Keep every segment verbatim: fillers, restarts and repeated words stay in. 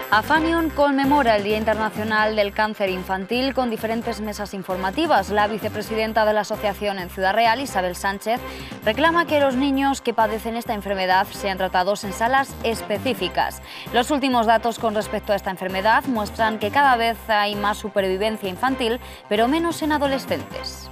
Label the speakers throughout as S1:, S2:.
S1: Afanion conmemora el Día Internacional del Cáncer Infantil con diferentes mesas informativas. La vicepresidenta de la asociación en Ciudad Real, Isabel Sánchez, reclama que los niños que padecen esta enfermedad sean tratados en salas específicas. Los últimos datos con respecto a esta enfermedad muestran que cada vez hay más supervivencia infantil, pero menos en adolescentes.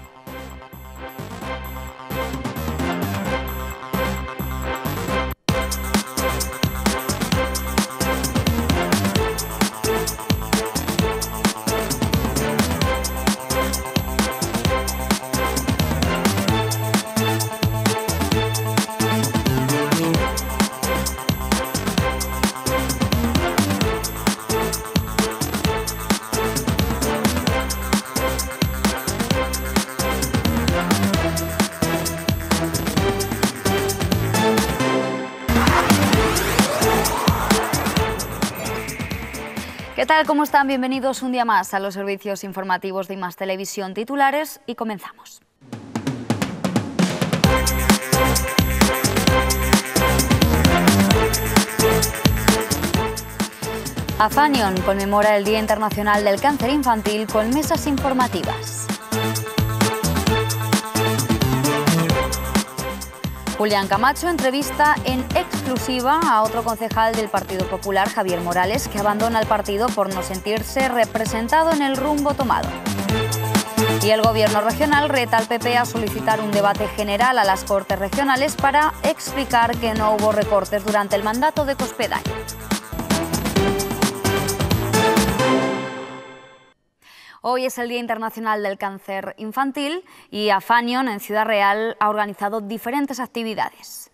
S1: ¿Qué tal? ¿Cómo están? Bienvenidos un día más a los servicios informativos de I más Televisión. Titulares y comenzamos. Afanion conmemora el Día Internacional del Cáncer Infantil con mesas informativas. Julián Camacho entrevista en exclusiva a otro concejal del Partido Popular, Javier Morales, que abandona el partido por no sentirse representado en el rumbo tomado. Y el Gobierno regional reta al P P a solicitar un debate general a las Cortes regionales para explicar que no hubo recortes durante el mandato de Cospedal. Hoy es el Día Internacional del Cáncer Infantil y Afanion en Ciudad Real ha organizado diferentes actividades.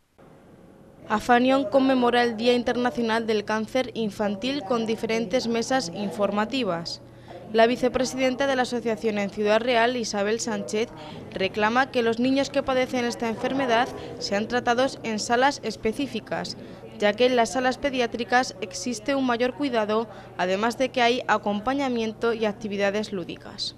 S2: Afanion conmemora el Día Internacional del Cáncer Infantil con diferentes mesas informativas. La vicepresidenta de la asociación en Ciudad Real, Isabel Sánchez, reclama que los niños que padecen esta enfermedad sean tratados en salas específicas, ya que en las salas pediátricas existe un mayor cuidado, además de que hay acompañamiento y actividades lúdicas.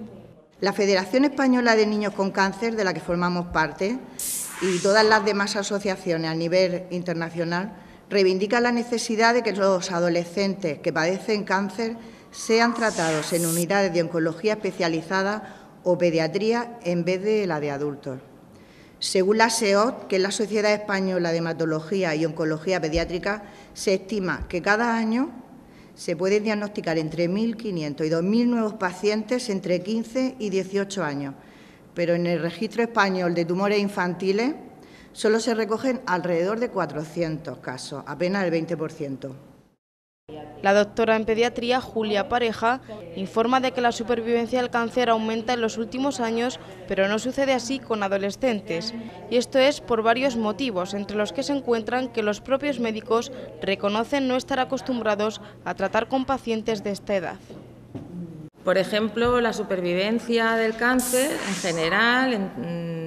S3: La Federación Española de Niños con Cáncer, de la que formamos parte, y todas las demás asociaciones a nivel internacional, reivindican la necesidad de que los adolescentes que padecen cáncer sean tratados en unidades de oncología especializada o pediatría en vez de la de adultos. Según la S E O T, que es la Sociedad Española de Hematología y Oncología Pediátrica, se estima que cada año se pueden diagnosticar entre mil quinientos y dos mil nuevos pacientes entre quince y dieciocho años, pero en el Registro Español de Tumores Infantiles solo se recogen alrededor de cuatrocientos casos, apenas el veinte por ciento.
S2: La doctora en pediatría, Julia Pareja, informa de que la supervivencia del cáncer aumenta en los últimos años, pero no sucede así con adolescentes. Y esto es por varios motivos, entre los que se encuentran que los propios médicos reconocen no estar acostumbrados a tratar con pacientes de esta edad.
S4: Por ejemplo, la supervivencia del cáncer en general, en,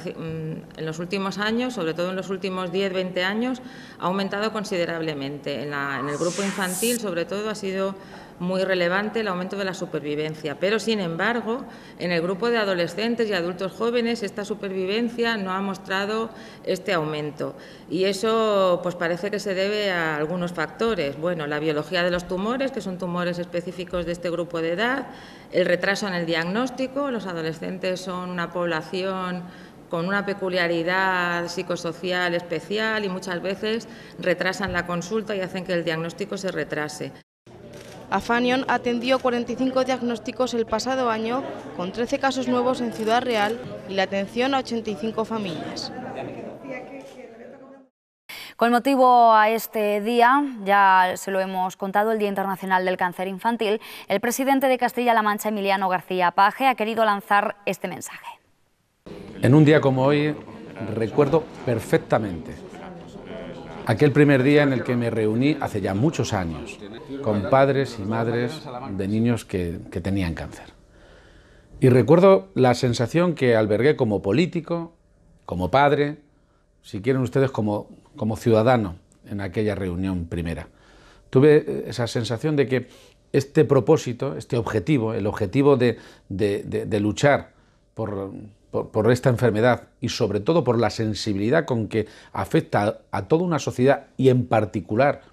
S4: en los últimos años, sobre todo en los últimos diez a veinte años, ha aumentado considerablemente. En, la, en el grupo infantil, sobre todo, ha sido muy relevante el aumento de la supervivencia, pero sin embargo, en el grupo de adolescentes y adultos jóvenes esta supervivencia no ha mostrado este aumento y eso pues parece que se debe a algunos factores. Bueno, la biología de los tumores, que son tumores específicos de este grupo de edad, el retraso en el diagnóstico, los adolescentes son una población con una peculiaridad psicosocial especial y muchas veces retrasan la consulta y hacen que el diagnóstico se retrase.
S2: Afanion atendió cuarenta y cinco diagnósticos el pasado año, con trece casos nuevos en Ciudad Real y la atención a ochenta y cinco familias.
S1: Con motivo a este día, ya se lo hemos contado, el Día Internacional del Cáncer Infantil, el presidente de Castilla-La Mancha, Emiliano García Paje, ha querido lanzar este mensaje.
S5: En un día como hoy recuerdo perfectamente aquel primer día en el que me reuní hace ya muchos años con padres y madres de niños que, que tenían cáncer. Y recuerdo la sensación que albergué como político, como padre, si quieren ustedes como, como ciudadano en aquella reunión primera. Tuve esa sensación de que este propósito, este objetivo, el objetivo de, de, de, de luchar por, por, por esta enfermedad y sobre todo por la sensibilidad con que afecta a, a toda una sociedad y en particular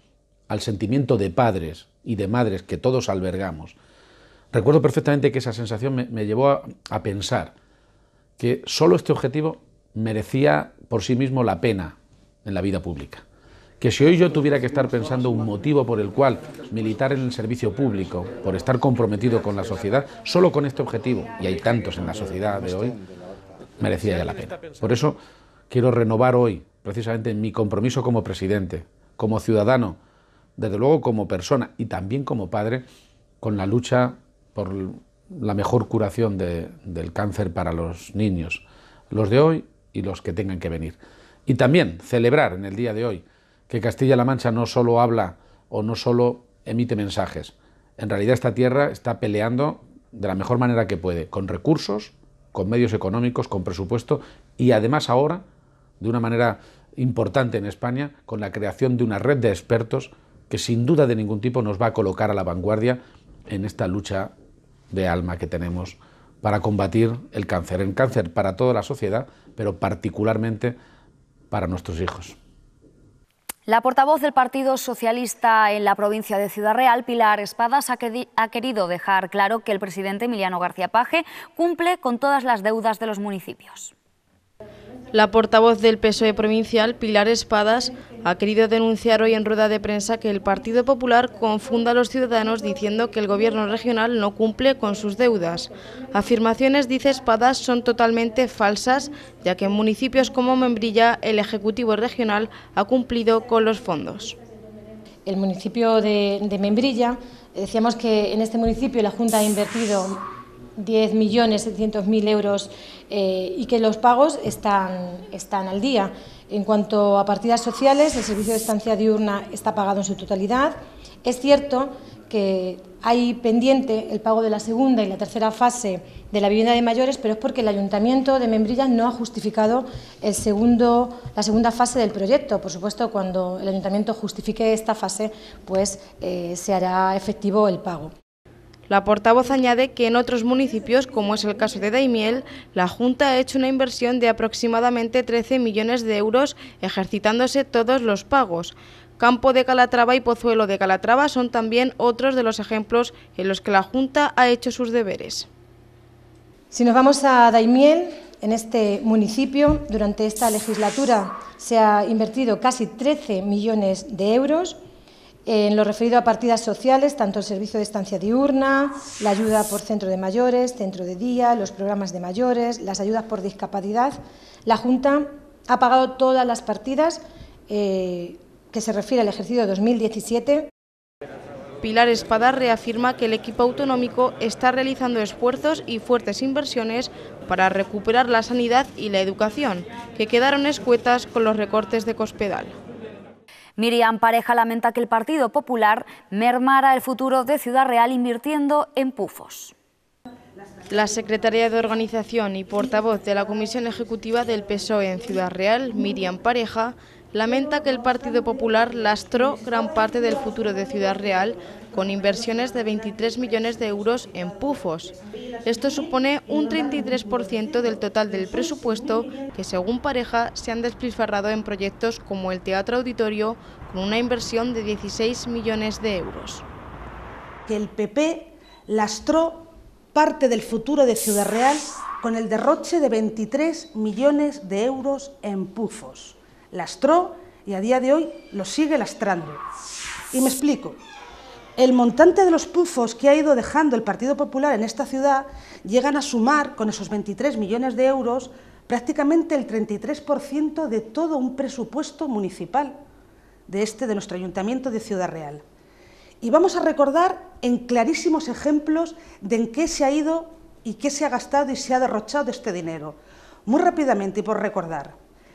S5: al sentimiento de padres y de madres que todos albergamos, recuerdo perfectamente que esa sensación me, me llevó a, a pensar que solo este objetivo merecía por sí mismo la pena en la vida pública. Que si hoy yo tuviera que estar pensando un motivo por el cual militar en el servicio público, por estar comprometido con la sociedad, solo con este objetivo, y hay tantos en la sociedad de hoy, merecía ya la pena. Por eso quiero renovar hoy, precisamente, mi compromiso como presidente, como ciudadano, desde luego como persona y también como padre, con la lucha por la mejor curación de, del cáncer para los niños, los de hoy y los que tengan que venir. Y también celebrar en el día de hoy que Castilla-La Mancha no solo habla o no solo emite mensajes. En realidad esta tierra está peleando de la mejor manera que puede, con recursos, con medios económicos, con presupuesto y además ahora, de una manera importante en España, con la creación de una red de expertos que sin duda de ningún tipo nos va a colocar a la vanguardia en esta lucha de alma que tenemos para combatir el cáncer. El cáncer para toda la sociedad, pero particularmente para nuestros hijos.
S1: La portavoz del Partido Socialista en la provincia de Ciudad Real, Pilar Espadas, ha, que ha querido dejar claro que el presidente Emiliano García Paje cumple con todas las deudas de los municipios.
S2: La portavoz del P S O E provincial, Pilar Espadas, ha querido denunciar hoy en rueda de prensa que el Partido Popular confunda a los ciudadanos diciendo que el gobierno regional no cumple con sus deudas. Afirmaciones, dice Espadas, son totalmente falsas, ya que en municipios como Membrilla el Ejecutivo regional ha cumplido con los fondos.
S6: El municipio de, de Membrilla, decíamos que en este municipio la Junta ha invertido diez millones setecientos mil euros eh, y que los pagos están, están al día. En cuanto a partidas sociales, el servicio de estancia diurna está pagado en su totalidad. Es cierto que hay pendiente el pago de la segunda y la tercera fase de la vivienda de mayores, pero es porque el Ayuntamiento de Membrilla no ha justificado el segundo, la segunda fase del proyecto. Por supuesto, cuando el Ayuntamiento justifique esta fase, pues eh, se hará efectivo el pago.
S2: La portavoz añade que en otros municipios, como es el caso de Daimiel, la Junta ha hecho una inversión de aproximadamente trece millones de euros, ejercitándose todos los pagos. Campo de Calatrava y Pozuelo de Calatrava son también otros de los ejemplos en los que la Junta ha hecho sus deberes.
S6: Si nos vamos a Daimiel, en este municipio, durante esta legislatura se ha invertido casi trece millones de euros. En lo referido a partidas sociales, tanto el servicio de estancia diurna, la ayuda por centro de mayores, centro de día, los programas de mayores, las ayudas por discapacidad, la Junta ha pagado todas las partidas eh, que se refiere al ejercicio dos mil diecisiete.
S2: Pilar Espadas reafirma que el equipo autonómico está realizando esfuerzos y fuertes inversiones para recuperar la sanidad y la educación, que quedaron escuetas con los recortes de Cospedal.
S1: Miriam Pareja lamenta que el Partido Popular mermara el futuro de Ciudad Real invirtiendo en pufos.
S2: La secretaria de Organización y portavoz de la Comisión Ejecutiva del P S O E en Ciudad Real, Miriam Pareja, lamenta que el Partido Popular lastró gran parte del futuro de Ciudad Real con inversiones de veintitrés millones de euros en pufos. Esto supone un treinta y tres por ciento del total del presupuesto que, según Pareja, se han despilfarrado en proyectos como el Teatro Auditorio, con una inversión de dieciséis millones de euros.
S7: Que el P P lastró parte del futuro de Ciudad Real con el derroche de veintitrés millones de euros en pufos. Lastró y a día de hoy lo sigue lastrando. Y me explico. El montante de los pufos que ha ido dejando el Partido Popular en esta ciudad llegan a sumar, con esos veintitrés millones de euros, prácticamente el treinta y tres por ciento de todo un presupuesto municipal de este, de nuestro Ayuntamiento de Ciudad Real. Y vamos a recordar en clarísimos ejemplos de en qué se ha ido y qué se ha gastado y se ha derrochado este dinero. Muy rápidamente y por recordar.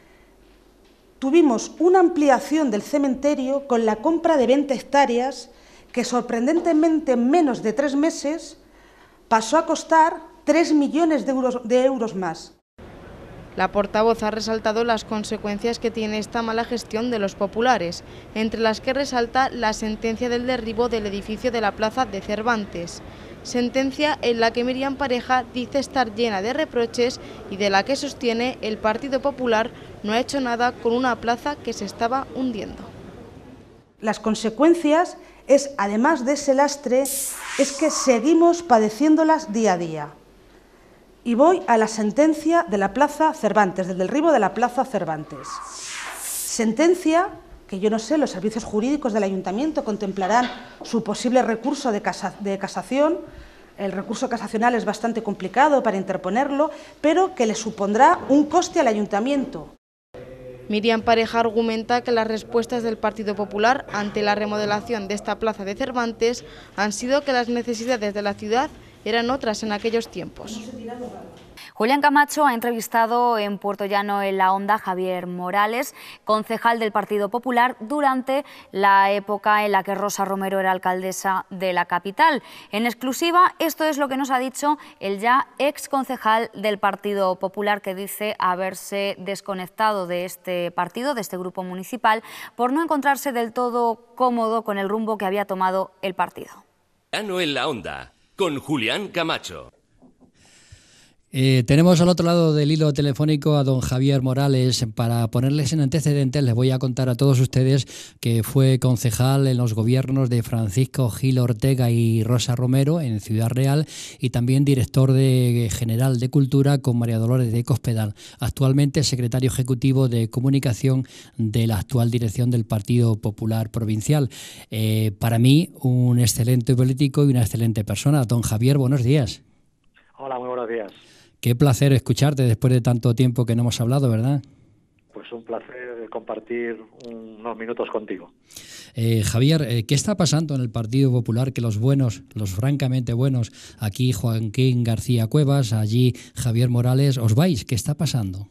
S7: Tuvimos una ampliación del cementerio con la compra de veinte hectáreas que sorprendentemente en menos de tres meses pasó a costar tres millones de euros, de euros más.
S2: La portavoz ha resaltado las consecuencias que tiene esta mala gestión de los populares, entre las que resalta la sentencia del derribo del edificio de la Plaza de Cervantes. Sentencia en la que Miriam Pareja dice estar llena de reproches y de la que sostiene el Partido Popular no ha hecho nada con una plaza que se estaba hundiendo.
S7: Las consecuencias es, además de ese lastre, es que seguimos padeciéndolas día a día. Y voy a la sentencia de la Plaza Cervantes, del derribo de la Plaza Cervantes. Sentencia que yo no sé, los servicios jurídicos del Ayuntamiento contemplarán su posible recurso de, casa, de casación. El recurso casacional es bastante complicado para interponerlo, pero que le supondrá un coste al Ayuntamiento.
S2: Miriam Pareja argumenta que las respuestas del Partido Popular ante la remodelación de esta plaza de Cervantes han sido que las necesidades de la ciudad eran otras en aquellos tiempos.
S1: Julián Camacho ha entrevistado en Puerto Llano en La Onda a Javier Morales, concejal del Partido Popular, durante la época en la que Rosa Romero era alcaldesa de la capital. En exclusiva, esto es lo que nos ha dicho el ya ex concejal del Partido Popular, que dice haberse desconectado de este partido, de este grupo municipal, por no encontrarse del todo cómodo con el rumbo que había tomado el partido.
S8: Llano en La Onda, con Julián Camacho.
S9: Eh, tenemos al otro lado del hilo telefónico a don Javier Morales. Para ponerles en antecedentes, les voy a contar a todos ustedes que fue concejal en los gobiernos de Francisco Gil Ortega y Rosa Romero en Ciudad Real, y también director de, general de Cultura con María Dolores de Cospedal. Actualmente secretario ejecutivo de Comunicación de la actual dirección del Partido Popular Provincial. Eh, para mí, un excelente político y una excelente persona. Don Javier, buenos días.
S10: Hola, muy buenos días.
S9: Qué placer escucharte después de tanto tiempo que no hemos hablado, ¿verdad?
S10: Pues un placer compartir unos minutos contigo.
S9: Eh, Javier, eh, ¿qué está pasando en el Partido Popular? Que los buenos, los francamente buenos, aquí Joaquín García Cuevas, allí Javier Morales, ¿os vais? ¿Qué está pasando?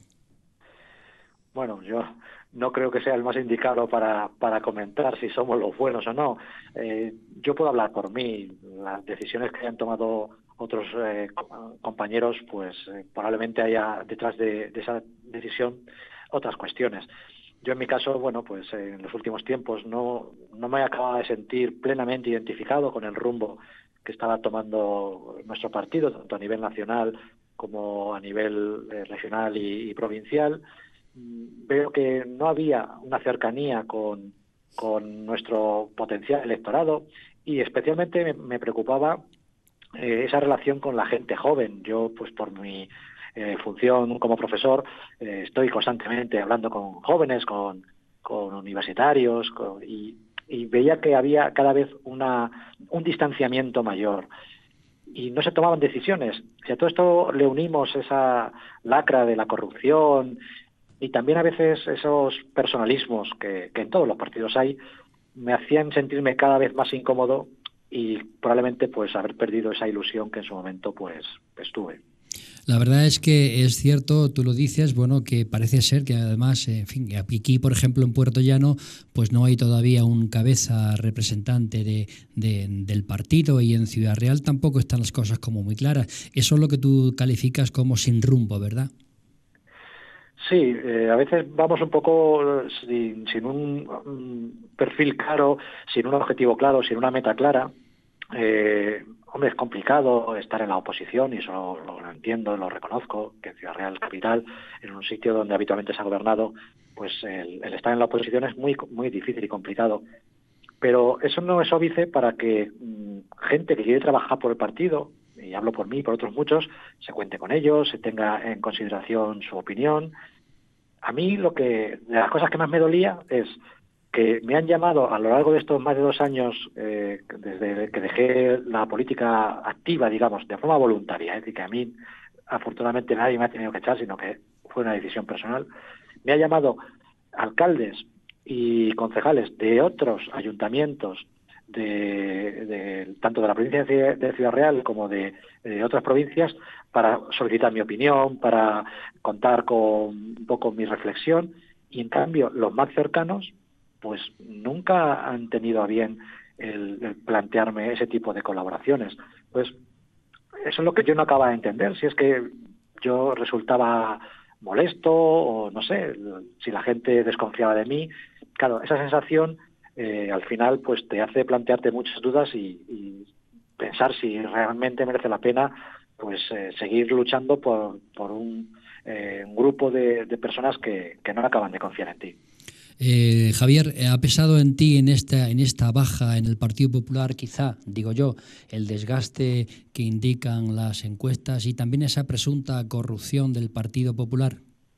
S10: Bueno, yo no creo que sea el más indicado para, para comentar si somos los buenos o no. Eh, yo puedo hablar por mí. Las decisiones que hayan tomado otros eh, compañeros, pues eh, probablemente haya detrás de, de esa decisión otras cuestiones. Yo en mi caso, bueno, pues eh, en los últimos tiempos no, no me acababa de sentir plenamente identificado con el rumbo que estaba tomando nuestro partido, tanto a nivel nacional como a nivel eh, regional y, y provincial. Veo que no había una cercanía con, con nuestro potencial electorado, y especialmente me, me preocupaba Eh, esa relación con la gente joven. Yo, pues por mi eh, función como profesor, eh, estoy constantemente hablando con jóvenes, con, con universitarios, con, y, y veía que había cada vez una, un distanciamiento mayor y no se tomaban decisiones. Si a todo esto le unimos esa lacra de la corrupción y también a veces esos personalismos que, que en todos los partidos hay, me hacían sentirme cada vez más incómodo y probablemente pues haber perdido esa ilusión que en su momento pues estuve.
S9: La verdad es que es cierto, tú lo dices, bueno, que parece ser que además, en fin, aquí, por ejemplo, en Puerto Llano, pues no hay todavía un cabeza representante de, de, del partido, y en Ciudad Real tampoco están las cosas como muy claras. Eso es lo que tú calificas como sin rumbo, ¿verdad?
S10: Sí, eh, a veces vamos un poco sin, sin un, un perfil claro, sin un objetivo claro, sin una meta clara. Eh, hombre, es complicado estar en la oposición, y eso lo, lo entiendo, lo reconozco, que en Ciudad Real Capital, en un sitio donde habitualmente se ha gobernado, pues el, el estar en la oposición es muy, muy difícil y complicado. Pero eso no es óbice para que mmm, gente que quiere trabajar por el partido, y hablo por mí y por otros muchos, se cuente con ellos, se tenga en consideración su opinión. A mí lo que, de las cosas que más me dolía es que me han llamado a lo largo de estos más de dos años, eh, desde que dejé la política activa, digamos, de forma voluntaria, es decir, que a mí afortunadamente nadie me ha tenido que echar, sino que fue una decisión personal. Me ha llamado alcaldes y concejales de otros ayuntamientos, de, de tanto de la provincia de Ciudad Real como de, de otras provincias, para solicitar mi opinión, para contar con un poco mi reflexión, y en cambio los más cercanos pues nunca han tenido a bien el, el plantearme ese tipo de colaboraciones. Pues eso es lo que yo no acababa de entender, si es que yo resultaba molesto o no sé, si la gente desconfiaba de mí. Claro, esa sensación eh, al final pues te hace plantearte muchas dudas y, y pensar si realmente merece la pena pues eh, seguir luchando por, por un, eh, un grupo de, de personas que, que no acaban de confiar en ti.
S9: Eh, Javier, ¿ha pesado en ti en esta, en esta baja en el Partido Popular, quizá, digo yo, el desgaste que indican las encuestas y también esa presunta corrupción del Partido Popular?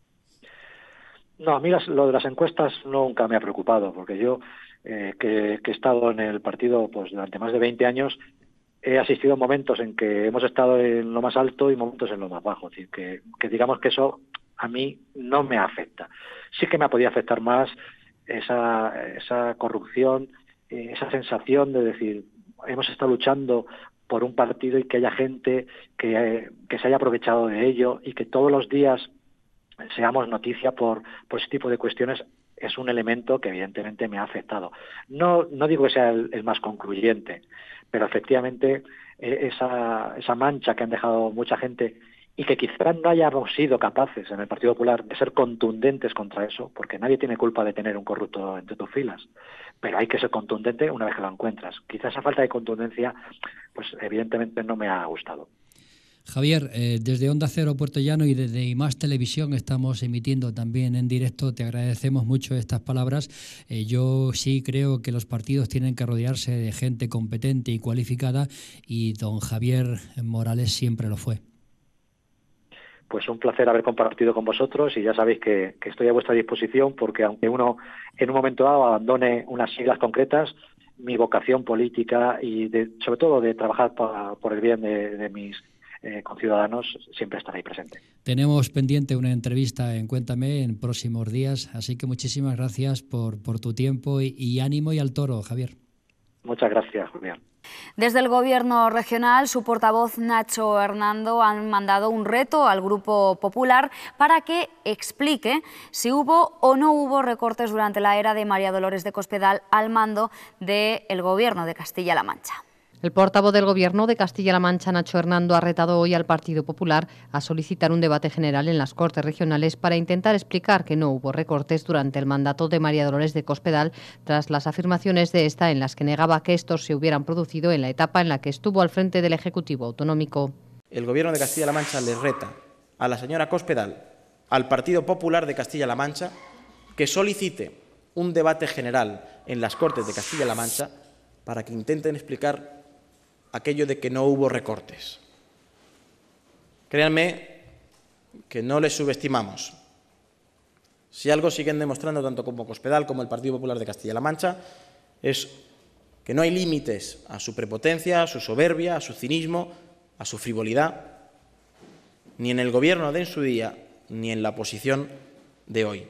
S10: No, a mí las, lo de las encuestas nunca me ha preocupado, porque yo, eh, que, que he estado en el partido pues durante más de veinte años, he asistido a momentos en que hemos estado en lo más alto y momentos en lo más bajo. Es decir, que, que digamos que eso a mí no me afecta. Sí que me podía afectar más esa, esa corrupción, eh, esa sensación de decir, hemos estado luchando por un partido y que haya gente que, eh, que se haya aprovechado de ello y que todos los días seamos noticia por, por ese tipo de cuestiones. Es un elemento que evidentemente me ha afectado. No, no digo que sea el, el más concluyente, pero efectivamente eh, esa, esa mancha que han dejado mucha gente y que quizás no hayamos sido capaces en el Partido Popular de ser contundentes contra eso, porque nadie tiene culpa de tener un corrupto entre tus filas, pero hay que ser contundente una vez que lo encuentras. Quizás esa falta de contundencia, pues evidentemente no me ha gustado.
S9: Javier, eh, desde Onda Cero Puerto Llano y desde I Más Televisión estamos emitiendo también en directo. Te agradecemos mucho estas palabras. Eh, yo sí creo que los partidos tienen que rodearse de gente competente y cualificada y don Javier Morales siempre lo fue.
S10: Pues un placer haber compartido con vosotros y ya sabéis que, que estoy a vuestra disposición porque aunque uno en un momento dado abandone unas siglas concretas, mi vocación política y de, sobre todo de trabajar pa, por el bien de, de mis Eh, con ciudadanos siempre estará ahí presente.
S9: Tenemos pendiente una entrevista en Cuéntame en próximos días, así que muchísimas gracias por, por tu tiempo y, y ánimo y al toro, Javier.
S10: Muchas gracias, Julián.
S1: Desde el Gobierno regional, su portavoz Nacho Hernando han mandado un reto al Grupo Popular para que explique si hubo o no hubo recortes durante la era de María Dolores de Cospedal al mando del Gobierno de Castilla-La Mancha.
S11: El portavoz del Gobierno de Castilla-La Mancha, Nacho Hernando, ha retado hoy al Partido Popular a solicitar un debate general en las Cortes Regionales para intentar explicar que no hubo recortes durante el mandato de María Dolores de Cospedal, tras las afirmaciones de esta en las que negaba que estos se hubieran producido en la etapa en la que estuvo al frente del Ejecutivo Autonómico.
S12: El Gobierno de Castilla-La Mancha le reta a la señora Cospedal, al Partido Popular de Castilla-La Mancha, que solicite un debate general en las Cortes de Castilla-La Mancha para que intenten explicar aquello de que no hubo recortes. Créanme que no les subestimamos. Si algo siguen demostrando tanto como Cospedal como el Partido Popular de Castilla-La Mancha es que no hay límites a su prepotencia, a su soberbia, a su cinismo, a su frivolidad, ni en el gobierno de en su día, ni en la posición de hoy.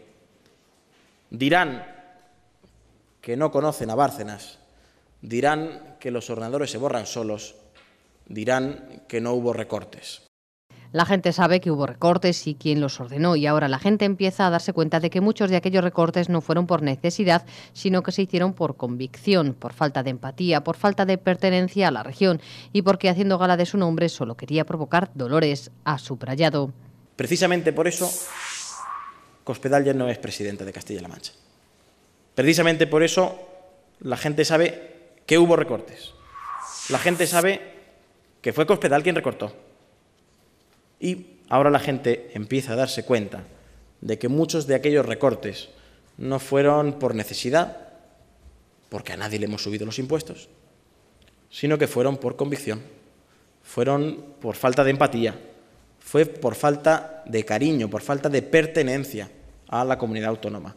S12: Dirán que no conocen a Bárcenas, dirán que los ordenadores se borran solos, dirán que no hubo recortes.
S11: La gente sabe que hubo recortes y quién los ordenó, y ahora la gente empieza a darse cuenta de que muchos de aquellos recortes no fueron por necesidad, sino que se hicieron por convicción, por falta de empatía, por falta de pertenencia a la región y porque, haciendo gala de su nombre, solo quería provocar dolores, ha subrayado.
S12: Precisamente por eso, Cospedal ya no es presidente de Castilla-La Mancha. Precisamente por eso, la gente sabe que hubo recortes. La gente sabe que fue Cospedal quien recortó. Y ahora la gente empieza a darse cuenta de que muchos de aquellos recortes no fueron por necesidad, porque a nadie le hemos subido los impuestos, sino que fueron por convicción, fueron por falta de empatía, fue por falta de cariño, por falta de pertenencia a la comunidad autónoma.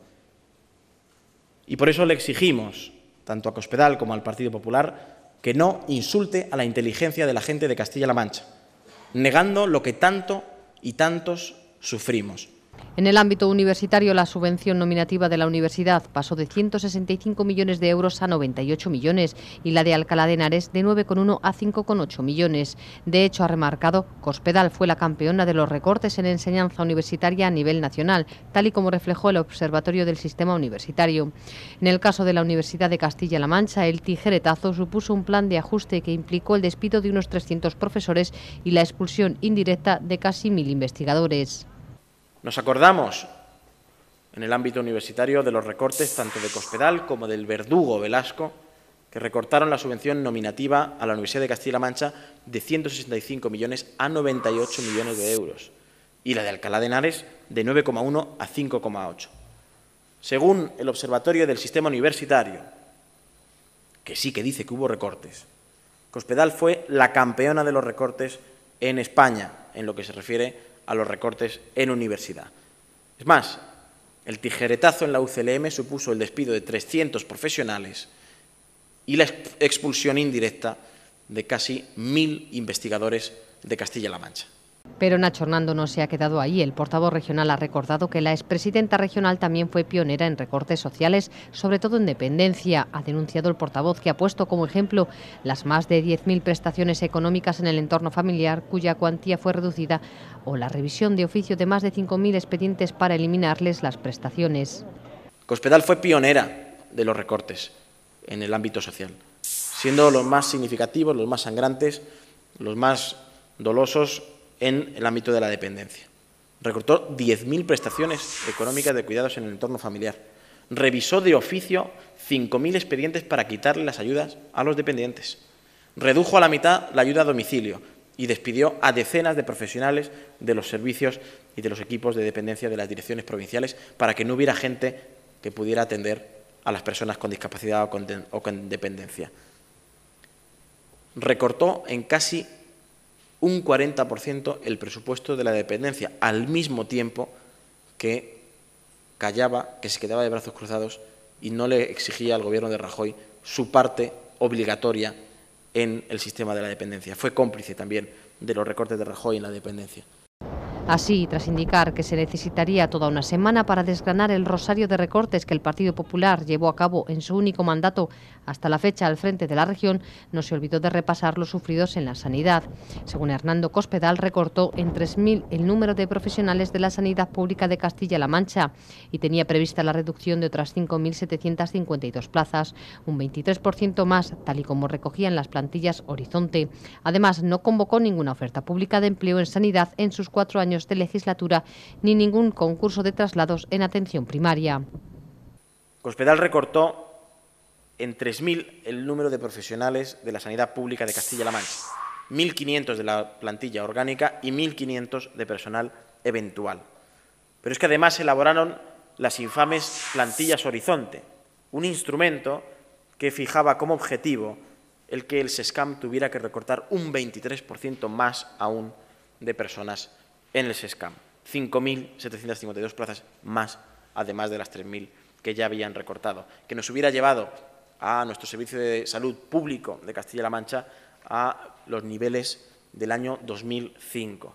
S12: Y por eso le exigimos tanto a Cospedal como al Partido Popular, que no insulte a la inteligencia de la gente de Castilla-La Mancha, negando lo que tanto y tantos sufrimos.
S11: En el ámbito universitario, la subvención nominativa de la universidad pasó de ciento sesenta y cinco millones de euros a noventa y ocho millones y la de Alcalá de Henares de nueve coma uno a cinco coma ocho millones. De hecho, ha remarcado, Cospedal fue la campeona de los recortes en enseñanza universitaria a nivel nacional, tal y como reflejó el Observatorio del Sistema Universitario. En el caso de la Universidad de Castilla-La Mancha, el tijeretazo supuso un plan de ajuste que implicó el despido de unos trescientos profesores y la expulsión indirecta de casi mil investigadores.
S12: Nos acordamos, en el ámbito universitario, de los recortes tanto de Cospedal como del verdugo Velasco, que recortaron la subvención nominativa a la Universidad de Castilla-La Mancha de ciento sesenta y cinco millones a noventa y ocho millones de euros, y la de Alcalá de Henares de nueve coma uno a cinco coma ocho. Según el Observatorio del Sistema Universitario, que sí que dice que hubo recortes, Cospedal fue la campeona de los recortes en España, en lo que se refiere a los recortes en universidad. Es más, el tijeretazo en la U C L M supuso el despido de trescientos profesionales y la expulsión indirecta de casi mil investigadores de Castilla-La Mancha.
S11: Pero Nacho Hernando no se ha quedado ahí. El portavoz regional ha recordado que la expresidenta regional también fue pionera en recortes sociales, sobre todo en dependencia. Ha denunciado el portavoz que ha puesto como ejemplo las más de diez mil prestaciones económicas en el entorno familiar, cuya cuantía fue reducida, o la revisión de oficio de más de cinco mil expedientes para eliminarles las prestaciones.
S12: Cospedal fue pionera de los recortes en el ámbito social, siendo los más significativos, los más sangrantes, los más dolosos en el ámbito de la dependencia. Recortó diez mil prestaciones económicas de cuidados en el entorno familiar. Revisó de oficio cinco mil expedientes para quitarle las ayudas a los dependientes. Redujo a la mitad la ayuda a domicilio y despidió a decenas de profesionales de los servicios y de los equipos de dependencia de las direcciones provinciales para que no hubiera gente que pudiera atender a las personas con discapacidad o con, de, o con dependencia. Recortó en casi un cuarenta por ciento el presupuesto de la dependencia, al mismo tiempo que callaba, que se quedaba de brazos cruzados y no le exigía al Gobierno de Rajoy su parte obligatoria en el sistema de la dependencia. Fue cómplice también de los recortes de Rajoy en la dependencia.
S11: Así, tras indicar que se necesitaría toda una semana para desgranar el rosario de recortes que el Partido Popular llevó a cabo en su único mandato hasta la fecha al frente de la región, no se olvidó de repasar los sufridos en la sanidad. Según Hernando Cospedal, recortó en tres mil el número de profesionales de la sanidad pública de Castilla-La Mancha y tenía prevista la reducción de otras cinco mil setecientas cincuenta y dos plazas, un veintitrés por ciento más, tal y como recogían las plantillas Horizonte. Además, no convocó ninguna oferta pública de empleo en sanidad en sus cuatro años de legislatura ni ningún concurso de traslados en atención primaria.
S12: Cospedal recortó en tres mil el número de profesionales de la sanidad pública de Castilla-La Mancha, mil quinientos de la plantilla orgánica y mil quinientos de personal eventual. Pero es que además se elaboraron las infames plantillas Horizonte, un instrumento que fijaba como objetivo el que el SESCAM tuviera que recortar un veintitrés por ciento más aún de personas en el SESCAM, cinco mil setecientas cincuenta y dos plazas más, además de las tres mil que ya habían recortado, que nos hubiera llevado a nuestro servicio de salud público de Castilla-La Mancha a los niveles del año dos mil cinco.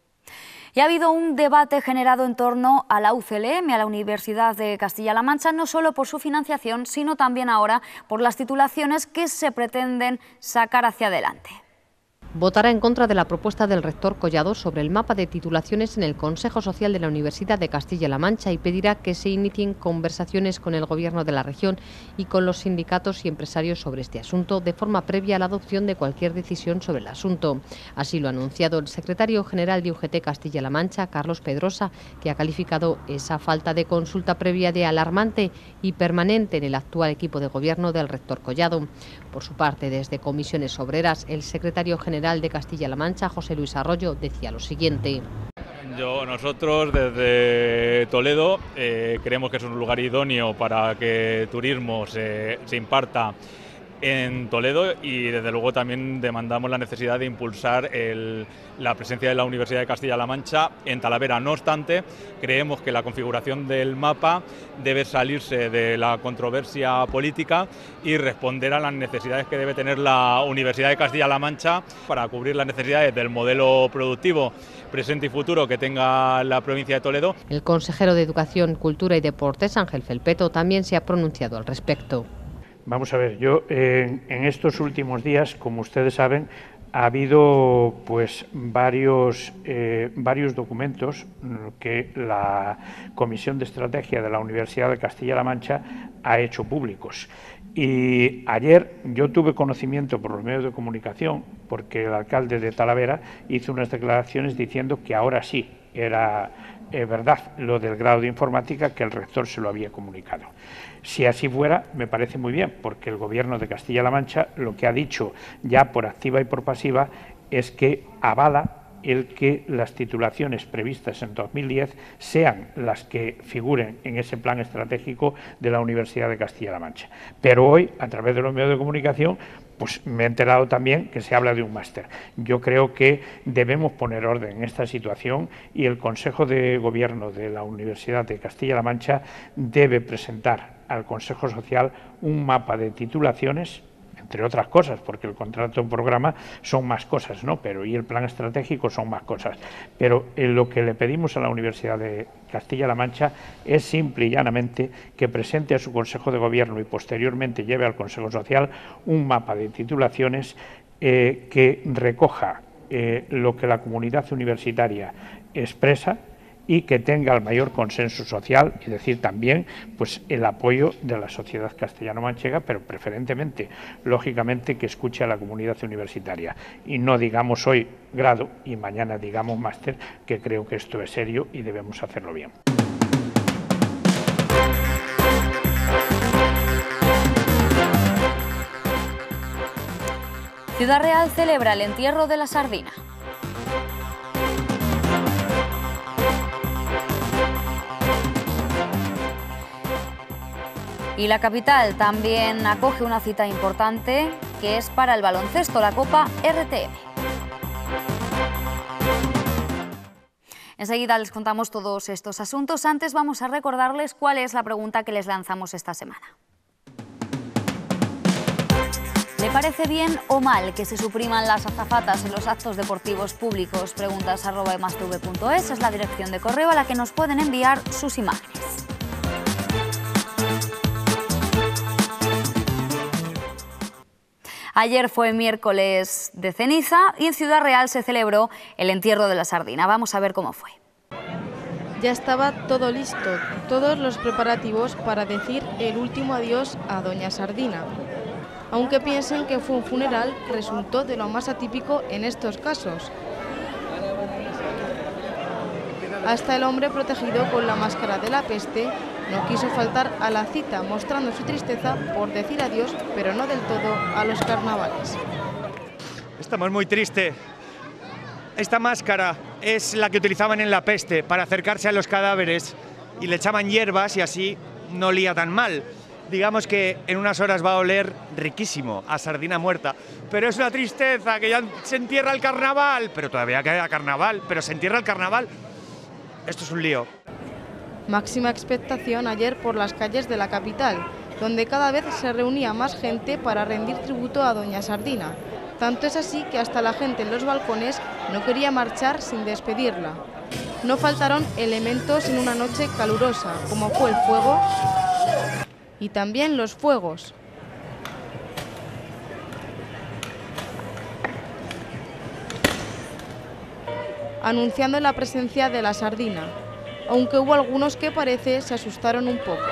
S1: Y ha habido un debate generado en torno a la U C L M, a la Universidad de Castilla-La Mancha, no solo por su financiación, sino también ahora por las titulaciones que se pretenden sacar hacia adelante.
S11: Votará en contra de la propuesta del rector Collado sobre el mapa de titulaciones en el Consejo Social de la Universidad de Castilla-La Mancha y pedirá que se inicien conversaciones con el Gobierno de la región y con los sindicatos y empresarios sobre este asunto de forma previa a la adopción de cualquier decisión sobre el asunto. Así lo ha anunciado el secretario general de U G T Castilla-La Mancha, Carlos Pedrosa, que ha calificado esa falta de consulta previa de alarmante y permanente en el actual equipo de gobierno del rector Collado. Por su parte, desde Comisiones Obreras, el secretario general de Castilla-La Mancha, José Luis Arroyo, decía lo siguiente.
S13: Yo, nosotros desde Toledo eh, creemos que es un lugar idóneo para que turismo se, se imparta en Toledo y desde luego también demandamos la necesidad de impulsar el, la presencia de la Universidad de Castilla-La Mancha en Talavera. No obstante, creemos que la configuración del mapa debe salirse de la controversia política y responder a las necesidades que debe tener la Universidad de Castilla-La Mancha para cubrir las necesidades del modelo productivo presente y futuro que tenga la provincia de Toledo.
S11: El consejero de Educación, Cultura y Deportes, Ángel Felpeto, también se ha pronunciado al respecto.
S14: Vamos a ver, yo eh, en estos últimos días, como ustedes saben, ha habido pues varios, eh, varios documentos que la Comisión de Estrategia de la Universidad de Castilla-La Mancha ha hecho públicos. Y ayer yo tuve conocimiento por los medios de comunicación, porque el alcalde de Talavera hizo unas declaraciones diciendo que ahora sí era eh, verdad lo del grado de informática, que el rector se lo había comunicado. Si así fuera, me parece muy bien, porque el Gobierno de Castilla-La Mancha lo que ha dicho ya por activa y por pasiva es que avala el que las titulaciones previstas en dos mil diez sean las que figuren en ese plan estratégico de la Universidad de Castilla-La Mancha. Pero hoy, a través de los medios de comunicación, pues me he enterado también que se habla de un máster. Yo creo que debemos poner orden en esta situación y el Consejo de Gobierno de la Universidad de Castilla-La Mancha debe presentar al Consejo Social un mapa de titulaciones, entre otras cosas, porque el contrato en programa son más cosas, ¿no? Pero y el plan estratégico son más cosas. Pero en lo que le pedimos a la Universidad de Castilla-La Mancha es simple y llanamente que presente a su Consejo de Gobierno y posteriormente lleve al Consejo Social un mapa de titulaciones eh, que recoja eh, lo que la comunidad universitaria expresa y que tenga el mayor consenso social, es decir, también pues el apoyo de la sociedad castellano-manchega, pero preferentemente, lógicamente, que escuche a la comunidad universitaria y no digamos hoy grado y mañana digamos máster, que creo que esto es serio y debemos hacerlo bien.
S1: Ciudad Real celebra el entierro de la sardina. Y la capital también acoge una cita importante que es para el baloncesto, la Copa R T M. Enseguida les contamos todos estos asuntos. Antes vamos a recordarles cuál es la pregunta que les lanzamos esta semana. ¿Le parece bien o mal que se supriman las azafatas en los actos deportivos públicos? Preguntas arroba emastv punto es es la dirección de correo a la que nos pueden enviar sus imágenes. Ayer fue miércoles de ceniza y en Ciudad Real se celebró el entierro de la sardina. Vamos a ver cómo fue.
S2: Ya estaba todo listo, todos los preparativos para decir el último adiós a doña Sardina. Aunque piensen que fue un funeral, resultó de lo más atípico en estos casos. Hasta el hombre protegido con la máscara de la peste no quiso faltar a la cita, mostrando su tristeza por decir adiós, pero no del todo, a los carnavales.
S15: Estamos muy tristes. Esta máscara es la que utilizaban en la peste para acercarse a los cadáveres y le echaban hierbas y así no olía tan mal. Digamos que en unas horas va a oler riquísimo a sardina muerta, pero es una tristeza que ya se entierra el carnaval, pero todavía queda carnaval, pero se entierra el carnaval. Esto es un lío.
S2: Máxima expectación ayer por las calles de la capital, donde cada vez se reunía más gente para rendir tributo a doña Sardina. Tanto es así que hasta la gente en los balcones no quería marchar sin despedirla. No faltaron elementos en una noche calurosa, como fue el fuego y también los fuegos. Anunciando la presencia de la sardina, aunque hubo algunos que parece se asustaron un poco.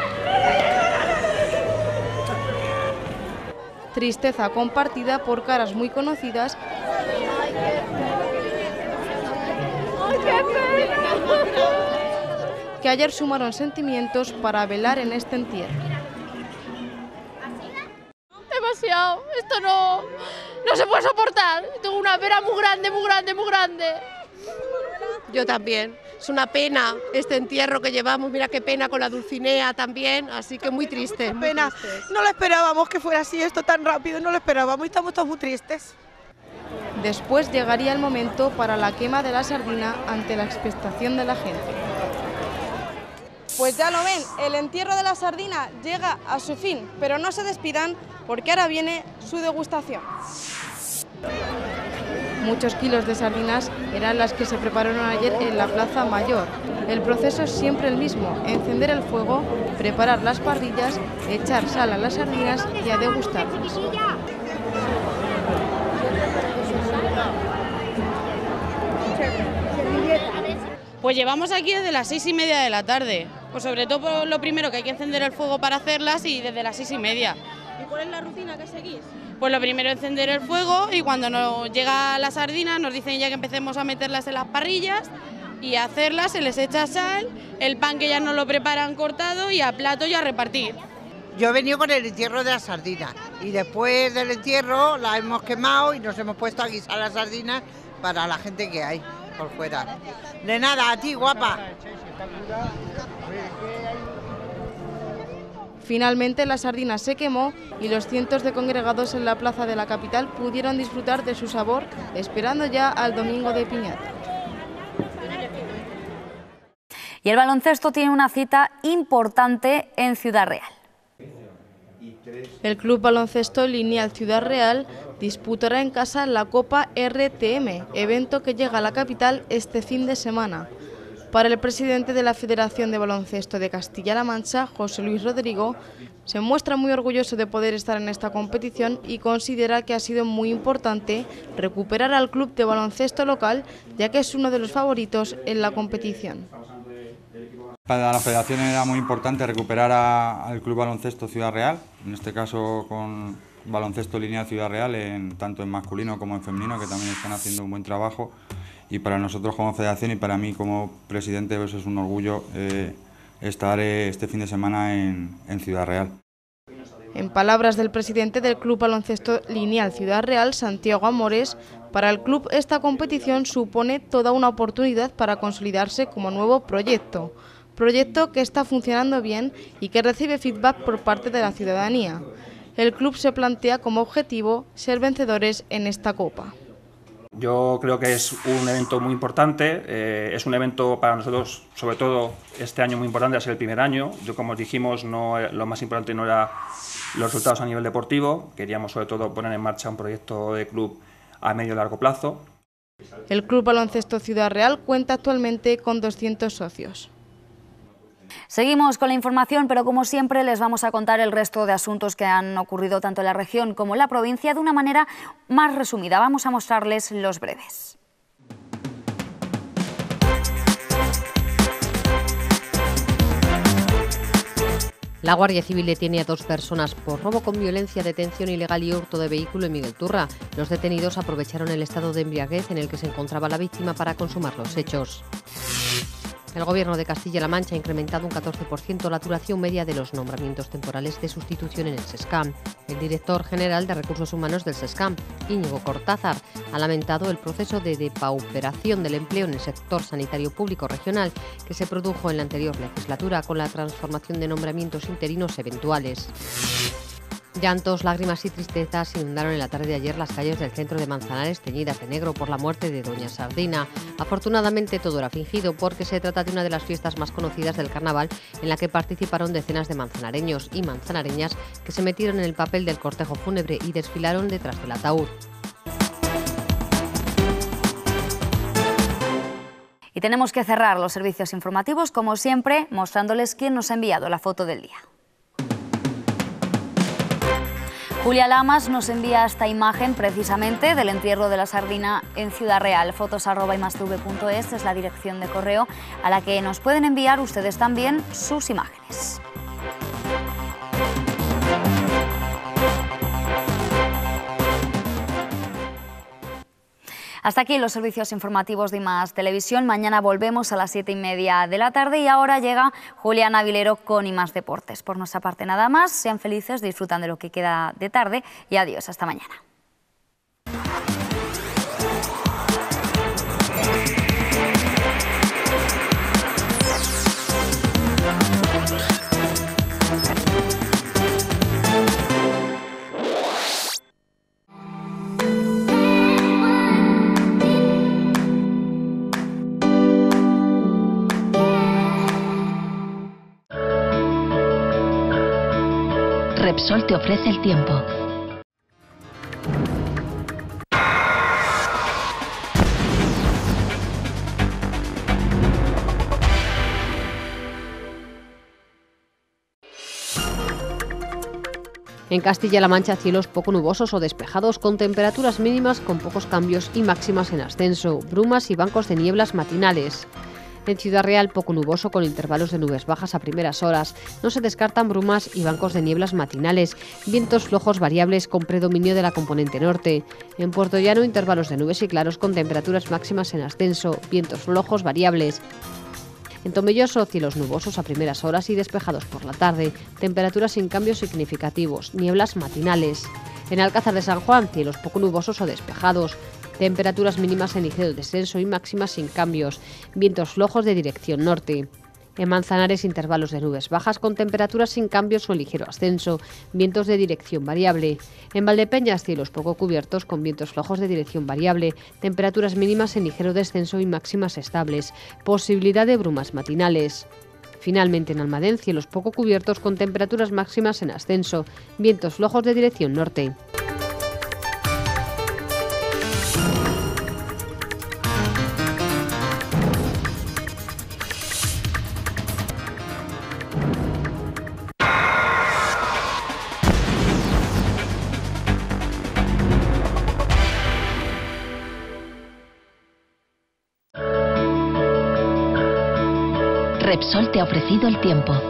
S2: Tristeza compartida por caras muy conocidas que ayer sumaron sentimientos para velar en este entierro.
S16: Demasiado, esto no, no se puede soportar, tengo una pena muy grande, muy grande, muy grande.
S17: Yo también, es una pena este entierro que llevamos, mira qué pena con la Dulcinea también, así que muy triste.
S18: Muy pena, tristes. No lo esperábamos que fuera así esto tan rápido, no lo esperábamos y estamos todos muy tristes.
S2: Después llegaría el momento para la quema de la sardina ante la expectación de la gente. Pues ya lo ven, el entierro de la sardina llega a su fin, pero no se despidan porque ahora viene su degustación. Muchos kilos de sardinas eran las que se prepararon ayer en la Plaza Mayor. El proceso es siempre el mismo, encender el fuego, preparar las parrillas, echar sal a las sardinas y a degustarlas.
S19: Pues llevamos aquí desde las seis y media de la tarde. Pues sobre todo por lo primero que hay que encender el fuego para hacerlas y desde las seis y media.
S16: ¿Y cuál es la rutina que seguís?
S19: Pues lo primero encender el fuego y cuando nos llega la sardina nos dicen ya que empecemos a meterlas en las parrillas y a hacerlas, se les echa sal, el pan que ya nos lo preparan cortado y a plato y a repartir.
S20: Yo he venido con el entierro de las sardinas y después del entierro la hemos quemado y nos hemos puesto a guisar las sardinas para la gente que hay. por fuera. De nada, a ti, guapa.
S2: Finalmente la sardina se quemó y los cientos de congregados en la plaza de la capital pudieron disfrutar de su sabor, esperando ya al domingo de piñata.
S1: Y el baloncesto tiene una cita importante en Ciudad Real.
S2: El Club Baloncesto Lineal Ciudad Real disputará en casa la Copa R T M, evento que llega a la capital este fin de semana. Para el presidente de la Federación de Baloncesto de Castilla-La Mancha, José Luis Rodrigo, se muestra muy orgulloso de poder estar en esta competición y considera que ha sido muy importante recuperar al club de baloncesto local, ya que es uno de los favoritos en la competición.
S21: Para la federación era muy importante recuperar a, al Club Baloncesto Ciudad Real, en este caso con Baloncesto Lineal Ciudad Real, en, tanto en masculino como en femenino, que también están haciendo un buen trabajo. Y para nosotros como federación y para mí como presidente pues es un orgullo eh, estar eh, este fin de semana en, en Ciudad Real.
S2: En palabras del presidente del Club Baloncesto Lineal Ciudad Real, Santiago Amores, para el club esta competición supone toda una oportunidad para consolidarse como nuevo proyecto. Proyecto que está funcionando bien y que recibe feedback por parte de la ciudadanía. El club se plantea como objetivo ser vencedores en esta copa.
S22: Yo creo que es un evento muy importante, eh, es un evento para nosotros, sobre todo este año muy importante, a ser el primer año. Yo, como os dijimos, no, lo más importante no era los resultados a nivel deportivo, queríamos sobre todo poner en marcha un proyecto de club a medio y largo plazo.
S2: El Club Baloncesto Ciudad Real cuenta actualmente con doscientos socios.
S1: Seguimos con la información, pero como siempre les vamos a contar el resto de asuntos que han ocurrido tanto en la región como en la provincia de una manera más resumida. Vamos a mostrarles los breves.
S11: La Guardia Civil detiene a dos personas por robo con violencia, detención ilegal y hurto de vehículo en Miguel Turra. Los detenidos aprovecharon el estado de embriaguez en el que se encontraba la víctima para consumar los hechos. El Gobierno de Castilla-La Mancha ha incrementado un catorce por ciento la duración media de los nombramientos temporales de sustitución en el SESCAM. El director general de Recursos Humanos del SESCAM, Íñigo Cortázar, ha lamentado el proceso de depauperación del empleo en el sector sanitario público regional que se produjo en la anterior legislatura con la transformación de nombramientos interinos eventuales. Llantos, lágrimas y tristezas inundaron en la tarde de ayer las calles del centro de Manzanares teñidas de negro por la muerte de Doña Sardina. Afortunadamente todo era fingido porque se trata de una de las fiestas más conocidas del carnaval en la que participaron decenas de manzanareños y manzanareñas que se metieron en el papel del cortejo fúnebre y desfilaron detrás del ataúd.
S1: Y tenemos que cerrar los servicios informativos, como siempre, mostrándoles quién nos ha enviado la foto del día. Julia Lamas nos envía esta imagen precisamente del entierro de la sardina en Ciudad Real. Fotos arroba imastv punto es es la dirección de correo a la que nos pueden enviar ustedes también sus imágenes. Hasta aquí los servicios informativos de I Más Televisión. Mañana volvemos a las siete y media de la tarde y ahora llega Julián Avilero con I Más Deportes. Por nuestra parte nada más, sean felices, disfrutan de lo que queda de tarde y adiós, hasta mañana.
S23: Repsol te ofrece el tiempo.
S11: En Castilla-La Mancha, cielos poco nubosos o despejados, con temperaturas mínimas con pocos cambios y máximas en ascenso, brumas y bancos de nieblas matinales. En Ciudad Real, poco nuboso con intervalos de nubes bajas a primeras horas. No se descartan brumas y bancos de nieblas matinales. Vientos flojos variables con predominio de la componente norte. En Puerto Llano, intervalos de nubes y claros con temperaturas máximas en ascenso. Vientos flojos variables. En Tomelloso, cielos nubosos a primeras horas y despejados por la tarde. Temperaturas sin cambios significativos. Nieblas matinales. En Alcázar de San Juan, cielos poco nubosos o despejados. Temperaturas mínimas en ligero descenso y máximas sin cambios. Vientos flojos de dirección norte. En Manzanares, intervalos de nubes bajas con temperaturas sin cambios o ligero ascenso, vientos de dirección variable. En Valdepeñas, cielos poco cubiertos con vientos flojos de dirección variable, temperaturas mínimas en ligero descenso y máximas estables, posibilidad de brumas matinales. Finalmente, en Almadén, cielos poco cubiertos con temperaturas máximas en ascenso, vientos flojos de dirección norte.
S23: Repsol te ha ofrecido el tiempo.